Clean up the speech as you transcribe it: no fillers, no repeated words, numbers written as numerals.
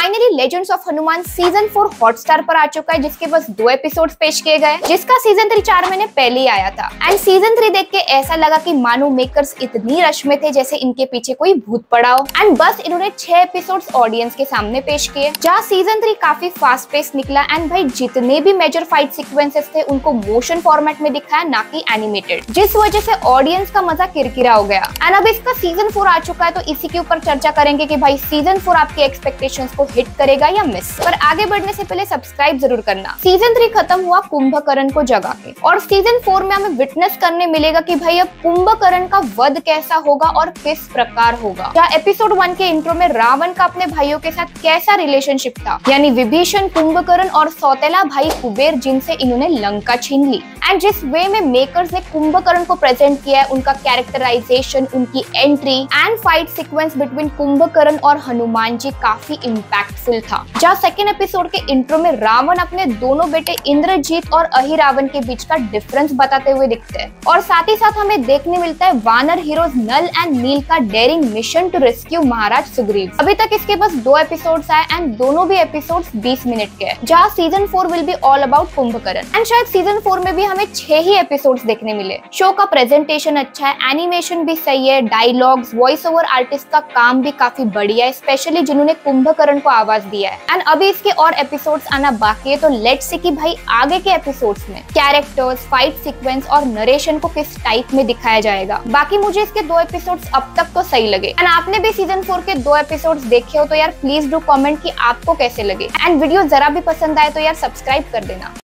Finally legends of Hanuman season 4 Hotstar पर आ चुका है, जिसके बस 2 एपिसोड्स पेश किए गए, जिसका सीजन 3 4 महीने पहले ही आया था। एंड सीजन 3 देख के ऐसा लगा कि मानो मेकर्स इतनी रश में थे जैसे इनके पीछे कोई भूत पड़ा हो। एंड बस इन्होंने 6 एपिसोड्स ऑडियंस के सामने पेश किए, जहाँ सीजन 3 काफी फास्ट पेस निकला। एंड भाई जितने भी मेजर फाइट सीक्वेंसेस थे उनको मोशन फॉर्मेट में दिखाया, ना कि एनिमेटेड, जिस वजह से ऑडियंस का मजा किरकिरा हो गया। एंड अब इसका सीजन 4 आ चुका है, तो इसी के ऊपर चर्चा करेंगे कि भाई सीजन 4 आपके एक्सपेक्टेशंस को हिट करेगा या मिस। पर आगे बढ़ने से पहले सब्सक्राइब जरूर करना। सीजन 3 खत्म हुआ कुंभकर्ण को जगा के, और सीजन 4 में हमें विटनेस करने मिलेगा कि भाई अब कुंभकर्ण का वध कैसा होगा और किस प्रकार होगा। जहाँ एपिसोड 1 के इंट्रो में रावण का अपने भाइयों के साथ कैसा रिलेशनशिप था, यानी विभीषण, कुंभकर्ण और सौतेला भाई कुबेर, जिनसे इन्होंने लंका छीन ली। एंड जिस वे में मेकर्स ने कुंभकर्ण को प्रेजेंट किया है, उनका कैरेक्टराइजेशन, उनकी entry and fight sequence between Kumbhakarna और हनुमान जी काफी इम्पैक्टफुल था। जहाँ सेकेंड एपिसोड के इंट्रो में रावण अपने दोनों बेटे इंद्रजीत और अहिरावण के बीच का डिफरेंस बताते हुए दिखते हैं, और साथ ही साथ हमें देखने मिलता है वानर हीरोज नल एंड नील का daring mission to rescue Maharaj Sugriva. अभी तक इसके बस 2 एपिसोड्स आए एंड दोनों भी एपिसोड्स 20 मिनट के हैं, जहाँ season 4 will be all about Kumbhakarna. And शायद सीजन 4 में भी हमें 6 ही एपिसोड्स देखने मिले। शो का प्रेजेंटेशन अच्छा है, एनिमेशन भी सही है, डायलॉग्स, वॉइस ओवर आर्टिस्ट का काम भी काफी बढ़िया है, स्पेशली जिन्होंने कुंभकर्ण को आवाज दिया है। एंड अभी इसके और एपिसोड्स आना बाकी है, तो लेट्स सी कि भाई आगे के एपिसोड्स में कैरेक्टर्स, फाइट सीक्वेंस और नरेशन को किस टाइप में दिखाया जाएगा। बाकी मुझे इसके 2 एपिसोड्स अब तक तो सही लगे। एंड आपने भी सीजन 4 के 2 एपिसोड्स देखे हो तो यार प्लीज डू कमेंट कि आपको कैसे लगे। एंड वीडियो जरा भी पसंद आए तो यार सब्सक्राइब कर देना।